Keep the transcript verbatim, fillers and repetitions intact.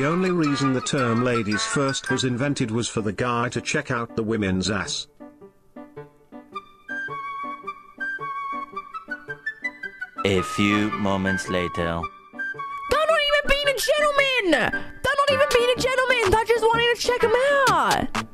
only reason the term ladies first was invented was for the guy to check out the women's ass. A few moments later. They're not even being a gentleman! They're not even being a gentleman! They're just wanting to check him out!